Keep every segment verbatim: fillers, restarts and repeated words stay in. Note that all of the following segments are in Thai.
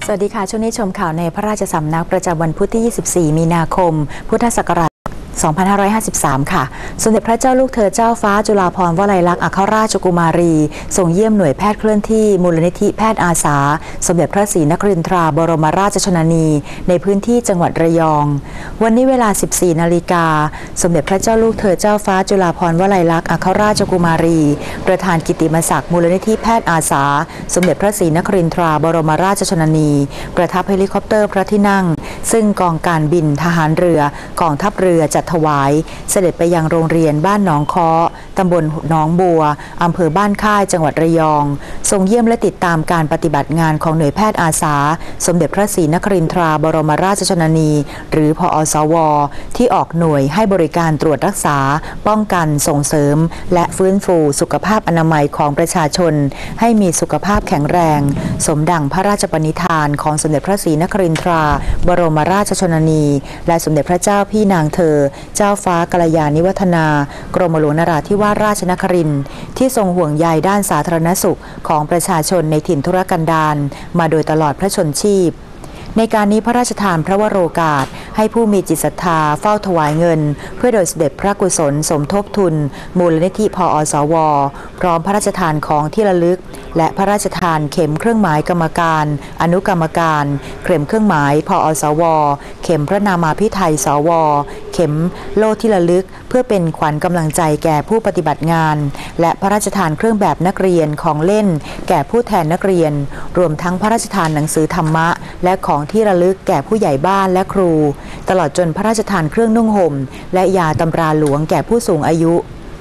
สวัสดีค่ะช่วงนี้ชมข่าวในพระราชสำนักประจำวันพุธที่ ยี่สิบสี่ มีนาคม พุทธศักราช สองพันห้าร้อยห้าสิบสาม ค่ะสมเด็จพระเจ้าลูกเธอเจ้าฟ้าจุฬาภรณ์วลัยลักษณ์อัครราชกุมารีทรงเยี่ยมหน่วยแพทย์เคลื่อนที่มูลนิธิแพทย์อาสาสมเด็จพระศรีนครินทราบรมราชชนนีในพื้นที่จังหวัดระยองวันนี้เวลา สิบสี่ นาฬิกาสมเด็จพระเจ้าลูกเธอเจ้าฟ้าจุฬาภรณ์วลัยลักษณ์อัครราชกุมารีประธานกิตติมศักดิ์มูลนิธิแพทย์อาสาสมเด็จพระศรีนครินทราบรมราชชนนีประทับเฮลิคอปเตอร์พระที่นั่งซึ่งกองการบินทหารเรือกองทัพเรือจัดถวายเสด็จไปยังโรงเรียนบ้านหนองค้อตำบลหนองบัวอำเภอบ้านค่ายจังหวัดระยองทรงเยี่ยมและติดตามการปฏิบัติงานของหน่วยแพทย์อาสาสมเด็จพระศรีนครินทราบรมราชชนนีหรือพอสวที่ออกหน่วยให้บริการตรวจรักษาป้องกันส่งเสริมและฟื้นฟูสุขภาพอนามัยของประชาชนให้มีสุขภาพแข็งแรงสมดังพระราชปณิธานของสมเด็จพระศรีนครินทราบรมราชชนนีและสมเด็จพระเจ้าพี่นางเธอเจ้าฟ้ากัลยาณิวัฒนากรมหลวงนราธิวาสราชนครินทร์ที่ทรงห่วงใยด้านสาธารณสุขของประชาชนในถิ่นทุรกันดารมาโดยตลอดพระชนชีพในการนี้พระราชทานพระวโรกาสให้ผู้มีจิตศรัทธาเฝ้าถวายเงินเพื่อโดยเสด็จพระกุศลสมทบทุนมูลนิธิพอสวพร้อมพระราชทานของที่ระลึกและพระราชทานเข็มเครื่องหมายกรรมการอนุกรรมการเข็มเครื่องหมายพอสวเข็มพระนามาภิไธยสวเข็มโล่ที่ระลึกเพื่อเป็นขวัญกำลังใจแก่ผู้ปฏิบัติงานและพระราชทานเครื่องแบบนักเรียนของเล่นแก่ผู้แทนนักเรียนรวมทั้งพระราชทานหนังสือธรรมะและของที่ระลึกแก่ผู้ใหญ่บ้านและครูตลอดจนพระราชทานเครื่องนุ่งห่มและยาตำราหลวงแก่ผู้สูงอายุ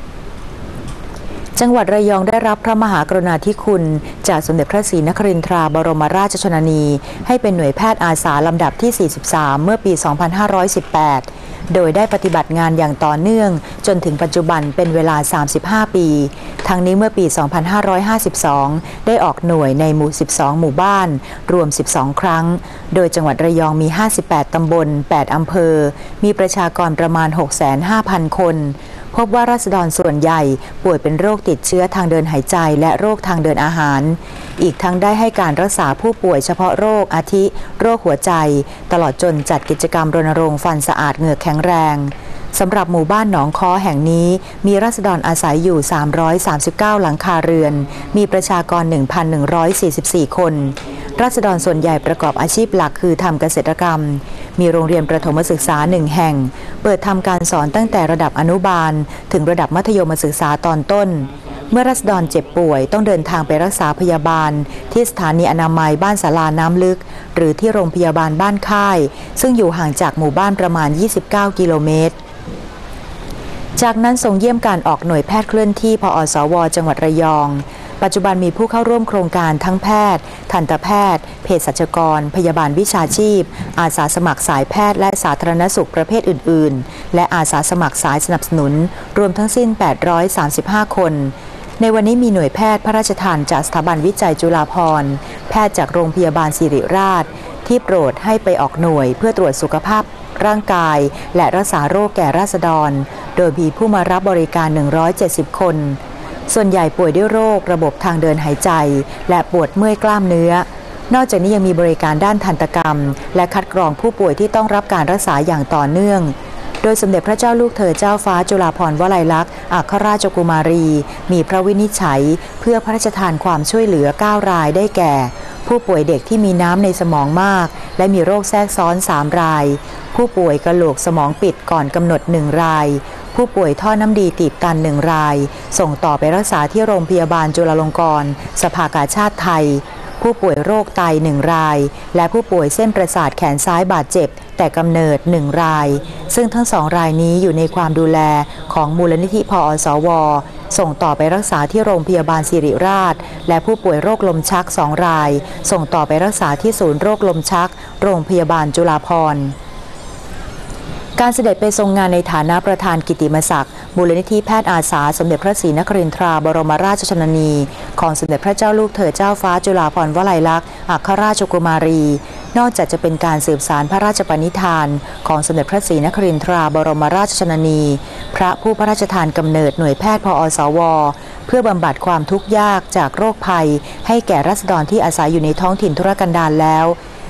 จังหวัดระยองได้รับพระมหากรุณาธิคุณจากสมเด็จพระศรีนครินทราบรมราชชนนีให้เป็นหน่วยแพทย์อาสาลำดับที่ สี่สิบสาม เมื่อปี สองพันห้าร้อยสิบแปด โดยได้ปฏิบัติงานอย่างต่อเนื่องจนถึงปัจจุบันเป็นเวลา สามสิบห้า ปีทั้งนี้เมื่อปี สองพันห้าร้อยห้าสิบสอง ได้ออกหน่วยในหมู่ สิบสอง หมู่บ้านรวม สิบสอง ครั้งโดยจังหวัดระยองมี ห้าสิบแปด ตำบล แปด อำเภอมีประชากรประมาณ หกแสนห้าพัน คนพบว่าราษฎรส่วนใหญ่ป่วยเป็นโรคติดเชื้อทางเดินหายใจและโรคทางเดินอาหารอีกทั้งได้ให้การรักษาผู้ป่วยเฉพาะโรคอาทิโรคหัวใจตลอดจนจัดกิจกรรมรณรงค์ฟันสะอาดเหงือกแข็งแรงสำหรับหมู่บ้านหนองค้อแห่งนี้มีราษฎรอาศัยอยู่สามร้อยสามสิบเก้าหลังคาเรือนมีประชากร หนึ่งพันหนึ่งร้อยสี่สิบสี่ คนราษฎรส่วนใหญ่ประกอบอาชีพหลักคือทำเกษตรกรรมมีโรงเรียนประถมศึกษาหนึ่งแห่งเปิดทำการสอนตั้งแต่ระดับอนุบาลถึงระดับมัธยมศึกษาตอนต้นเมื่อราษฎรเจ็บป่วยต้องเดินทางไปรักษาพยาบาลที่สถานีอนามัยบ้านศาลาน้ำลึกหรือที่โรงพยาบาลบ้านค่ายซึ่งอยู่ห่างจากหมู่บ้านประมาณยี่สิบเก้ากิโลเมตรจากนั้นทรงเยี่ยมการออกหน่วยแพทย์เคลื่อนที่พอสวจังหวัดระยองปัจจุบันมีผู้เข้าร่วมโครงการทั้งแพทย์ทันตแพทย์เภสัชกรพยาบาลวิชาชีพอาสาสมัครสายแพทย์และสาธารณสุขประเภทอื่นๆและอาสาสมัครสายสนับสนุนรวมทั้งสิ้นแปดร้อยสามสิบห้าคนในวันนี้มีหน่วยแพทย์พระราชทานจากสถาบันวิจัยจุฬาภรณ์แพทย์จากโรงพยาบาลศิริราชที่โปรดให้ไปออกหน่วยเพื่อตรวจสุขภาพร่างกายและรักษาโรคแก่ราษฎรโดยมีผู้มารับบริการหนึ่งร้อยเจ็ดสิบคนส่วนใหญ่ป่วยด้วยโรคระบบทางเดินหายใจและปวดเมื่อยกล้ามเนื้อนอกจากนี้ยังมีบริการด้านทันตกรรมและคัดกรองผู้ป่วยที่ต้องรับการรักษาอย่างต่อเนื่องโดยสมเด็จพระเจ้าลูกเธอเจ้าฟ้าจุฬาภรณ์วลัยลักษณ์อัครราชกุมารีมีพระวินิจฉัยเพื่อพระราชทานความช่วยเหลือเก้ารายได้แก่ผู้ป่วยเด็กที่มีน้ำในสมองมากและมีโรคแทรกซ้อนสามรายผู้ป่วยกระโหลกสมองปิดก่อนกำหนดหนึ่งรายผู้ป่วยท่อน้ำดีตีบตันหนึ่งรายส่งต่อไปรักษาที่โรงพยาบาลจุฬาลงกรณ์สภากาชาดไทยผู้ป่วยโรคไตหนึ่งรายและผู้ป่วยเส้นประสาทแขนซ้ายบาดเจ็บแต่กำเนิดหนึ่งรายซึ่งทั้งสองรายนี้อยู่ในความดูแลของมูลนิธิพอสวส่งต่อไปรักษาที่โรงพยาบาลศิริราชและผู้ป่วยโรคลมชักสองรายส่งต่อไปรักษาที่ศูนย์โรคลมชักโรงพยาบาลจุฬาภรณ์การเสด็จไปทรงงานในฐานะประธานกิตติมศักดิ์มูลนิธิแพทย์อาสาสมเด็จพระศรีนครินทราบรมราชชนนีของสมเด็จพระเจ้าลูกเธอเจ้าฟ้าจุฬาภรณ์วลัยลักษณ์อัครราชกุมารีนอกจากจะเป็นการสืบสานพระราชปณิธานของสมเด็จพระศรีนครินทราบรมราชชนนีพระผู้พระราชทานกำเนิดหน่วยแพทย์พอสวเพื่อบำบัดความทุกข์ยากจากโรคภัยให้แก่ราษฎรที่อาศัยอยู่ในท้องถิ่นทุรกันดารแล้ว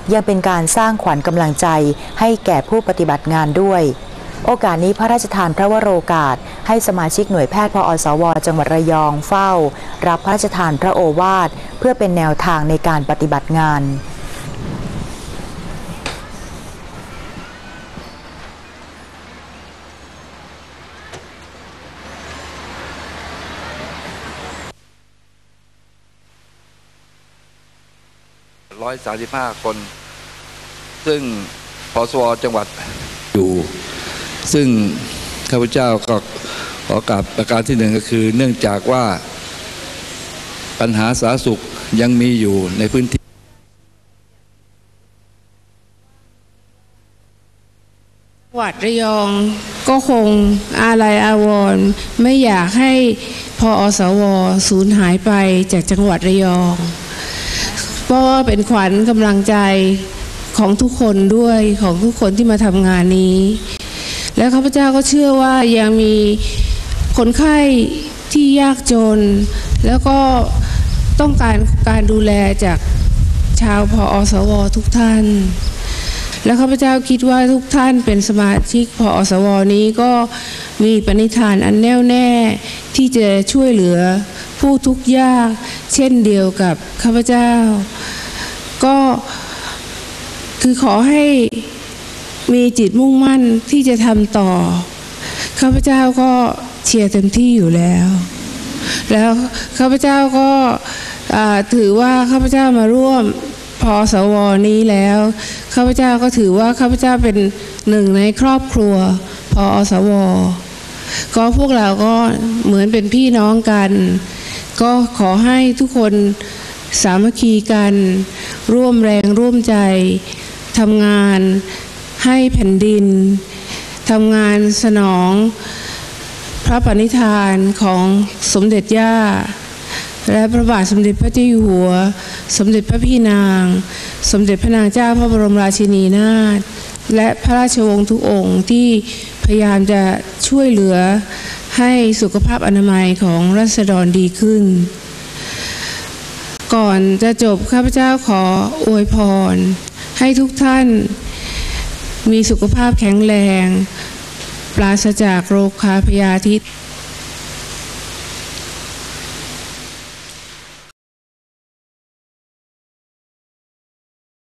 ยังเป็นการสร้างขวัญกำลังใจให้แก่ผู้ปฏิบัติงานด้วยโอกาสนี้พระราชทานพระวโรกาสให้สมาชิกหน่วยแพทย์พอสวจังหวัดระยองเฝ้ารับพระราชทานพระโอวาทเพื่อเป็นแนวทางในการปฏิบัติงานหนึ่งร้อยสามสิบห้าคนซึ่งพสวจังหวัดอยู่ซึ่งข้าพเจ้าก็ขอกราบประการที่หนึ่งก็คือเนื่องจากว่าปัญหาสาธารณสุขยังมีอยู่ในพื้นที่จังหวัดระยองก็คงอาลัยอาวรณ์ไม่อยากให้พอสวสูญหายไปจากจังหวัดระยองเพราะว่าเป็นขวัญกำลังใจของทุกคนด้วยของทุกคนที่มาทำงานนี้และข้าพเจ้าก็เชื่อว่ายังมีคนไข้ที่ยากจนแล้วก็ต้องการการดูแลจากชาวพอสวทุกท่านและข้าพเจ้าคิดว่าทุกท่านเป็นสมาชิกพอสวนี้ก็มีปณิธานอันแน่วแน่ที่จะช่วยเหลือผู้ทุกข์ยากเช่นเดียวกับข้าพเจ้าก็คือขอให้มีจิตมุ่งมั่นที่จะทำต่อข้าพเจ้าก็เชียร์เต็มที่อยู่แล้วแล้วข้าพเจ้าก็ถือว่าข้าพเจ้ามาร่วมพอสวนี้แล้วข้าพเจ้าก็ถือว่าข้าพเจ้าเป็นหนึ่งในครอบครัวพอสวก็พวกเราก็เหมือนเป็นพี่น้องกันก็ขอให้ทุกคนสามัคคีกันร่วมแรงร่วมใจทำงานให้แผ่นดินทำงานสนองพระปณิธานของสมเด็จย่าและพระบาทสมเด็จพระเจ้าอยู่หัวสมเด็จพระพี่นางสมเด็จพระนางเจ้าพระบรมราชินีนาถและพระราชวงศ์ทุกองค์ที่พยายามจะช่วยเหลือให้สุขภาพอนามัยของราษฎรดีขึ้นก่อนจะจบข้าพเจ้าขออวยพรให้ทุกท่านมีสุขภาพแข็งแรงปราศจากโรคพยาธิ